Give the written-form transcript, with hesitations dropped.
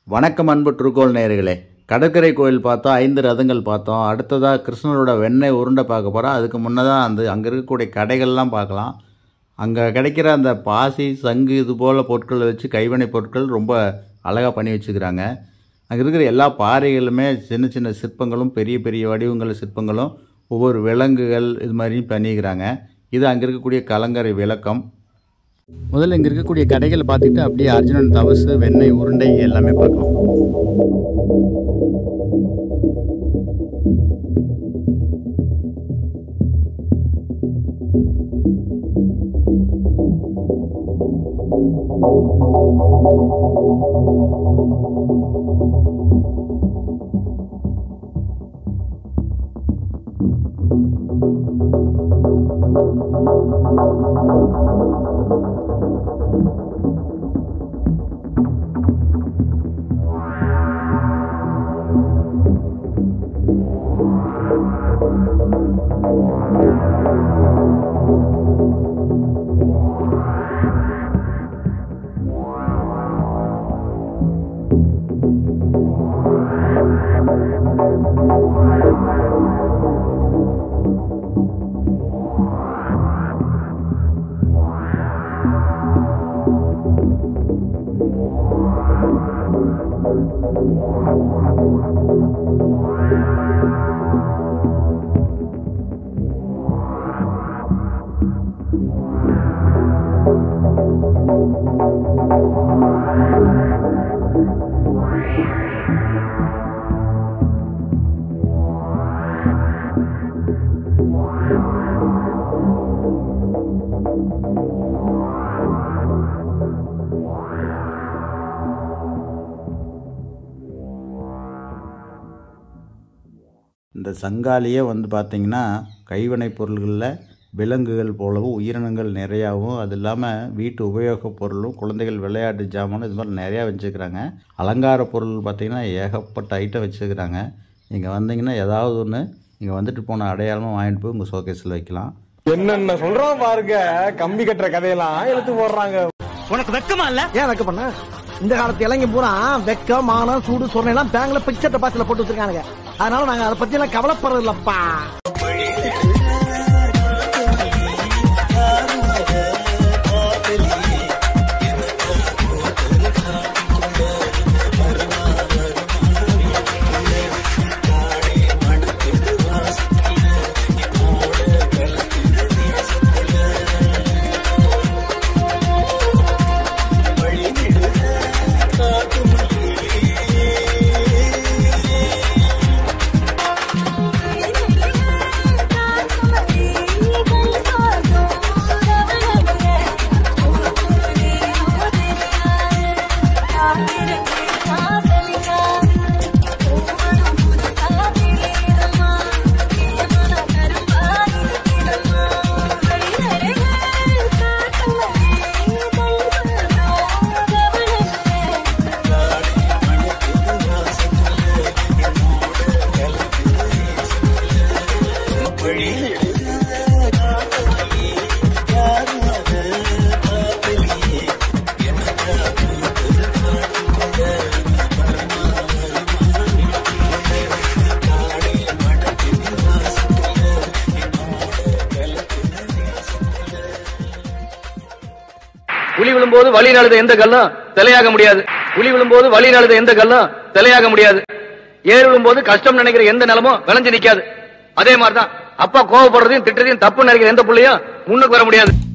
வணக்கம் அன்பு ட்ரூகோல் நேயர்களே. கடற்கரை கோயில் பார்த்தோம், 5 ரதங்கள் பார்த்தோம். அடுத்ததாக கிருஷ்ணரோட வெண்ணெய் உருண்டை பார்க்க போகிறோம். அதுக்கு முன்னதாக அங்கே இருக்கக்கூடிய கடைகள்லாம் பார்க்கலாம். அங்கே கிடைக்கிற அந்த பாசி, சங்கு இது போல் பொருட்களை வச்சு கைவினை பொருட்கள் ரொம்ப அழகாக பண்ணி வச்சுக்கிறாங்க. அங்கே இருக்கிற எல்லா பாறைகளுமே சின்ன சின்ன சிற்பங்களும் பெரிய பெரிய வடிவங்கள் சிற்பங்களும் ஒவ்வொரு விலங்குகள் இது மாதிரியும் பண்ணிக்கிறாங்க. இது அங்கே இருக்கக்கூடிய கலங்கரை விளக்கம். முதல்ல இங்கே இருக்கக்கூடிய கடைகளை பார்த்துட்டு அப்படியே அர்ஜுனன் தவசு, வெண்ணெய் உருண்டை எல்லாமே பார்க்கலாம். இந்த சங்காலேயே பார்த்திங்கன்னா கைவினை பொருள்களில் விலங்குகள் போலவும் உயிரினங்கள் நிறையாவும், அது இல்லாமல் வீட்டு உபயோகப் பொருளும் குழந்தைகள் விளையாட்டு ஜாமானும் இது மாதிரி நிறையா வச்சுக்கிறாங்க. அலங்கார பொருள் பார்த்திங்கன்னா ஏகப்பட்ட ஐட்டம் வச்சுக்கிறாங்க. இங்கே வந்தீங்கன்னா ஏதாவது ஒன்று இங்கே வந்துட்டு போன அடையாளமாக வாங்கிட்டு போய் உங்கள் ஷோகேஸில் வைக்கலாம். என்னென்ன சொல்கிறோம் பாருங்க, கம்பி கட்டுற கதையெல்லாம் எழுத்து போடுறாங்க. உனக்கு வெக்கமா இல்ல? ஏன் வெக்க பண்ண? இந்த காலத்து இளைஞ பூரா வெக்க, மானம், சூடு, சொன்னெல்லாம் பேங்க்ல பிக்சர் டெபாசிட்ல போட்டு வச்சிருக்கானுங்க. அதனால நாங்க அதை பத்தி எல்லாம் கவலைப்படுறது இல்லப்பா. புலி விழும்போது வழி நழுத எந்த கல்லும் தலையாக முடியாது. புலி விழும்போது வழி நழுத எந்த கல்லும் தலையாக முடியாது. ஏறு விழும்போது கஷ்டம் நினைக்கிற எந்த நிலமும் விளைஞ்சு நிக்காது. அதே மாதிரிதான் அப்பா கோவப்படுறதையும் திட்டுறதையும் தப்பு நினைக்கிற எந்த புள்ளையும் முன்னுக்கு வர முடியாது.